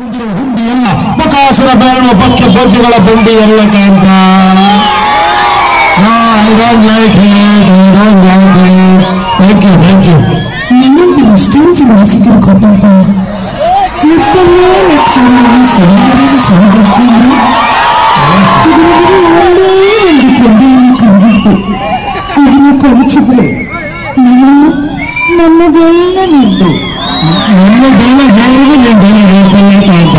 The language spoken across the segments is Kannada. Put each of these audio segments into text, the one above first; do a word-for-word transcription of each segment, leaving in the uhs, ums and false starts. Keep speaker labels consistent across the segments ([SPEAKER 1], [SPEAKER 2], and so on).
[SPEAKER 1] ಹುಂಡಿ ಎಲ್ಲ ಬಕಾಸುರ ಬೇಳುವ ಬಕ್ಕೆ ಬೊಜ್ಜುಗಳ ಬಂಡಿ ಎಲ್ಲ ಕಾಂತ. I don't like it, I don't like it. Thank you thank you.
[SPEAKER 2] ನಿನ್ನಂತ ಇಷ್ಟೊಂದು ಮಾಸಿಕರು ಕೊಟ್ಟಂತ ಮುತ್ತಲ್ಲೇ ಸಹೋದರನ ಸಹೋದರಿಯನ್ನು ಒಂದೇ ಒಂದು ಕೊಂಡೆಯನ್ನು ಕಂಡಿತ್ತು. ಅದನ್ನು ಕೊಡಚಿದ್ರೆ ನನ್ನ ನನ್ನದೆಲ್ಲ ನಿಂತು
[SPEAKER 1] ನನ್ನದೆಲ್ಲ ಹೇಳಿದ್ರೆ ನಿನ್ನೆಲ್ಲ ಹೇಳ್ತಾನೆ ಕಾಂತ.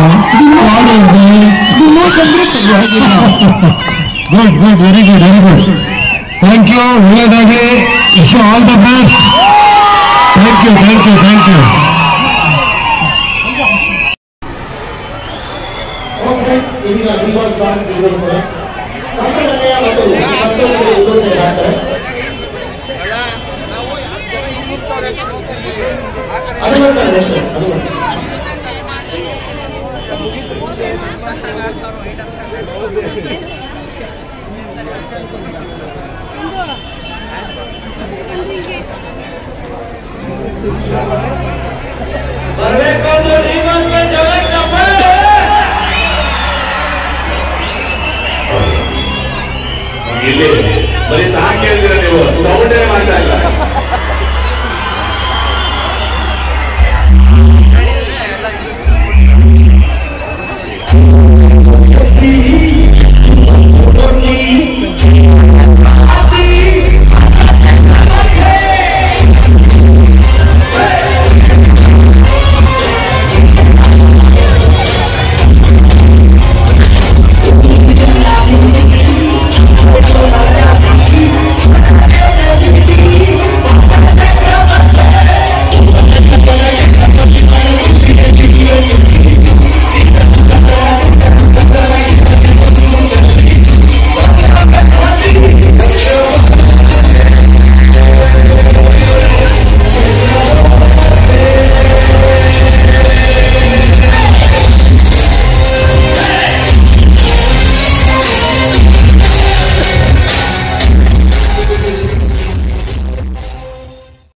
[SPEAKER 2] ದಿನ ಬಂದ್ರೆ ಪರವಾಗಿಲ್ಲ.
[SPEAKER 1] Good good very good very good. Thank you. ಒಳ್ಳೆಯದಾಗಿ. Wish all the best. Thank you thank you thank you.
[SPEAKER 3] ಇಲ್ಲಿ ಬರೀ ಸಾಕು ಹೇಳಿದ್ರೆ ನೀವು ಸೌಂಡೇ ಮಾಡ್ತಾ ಇಲ್ಲ.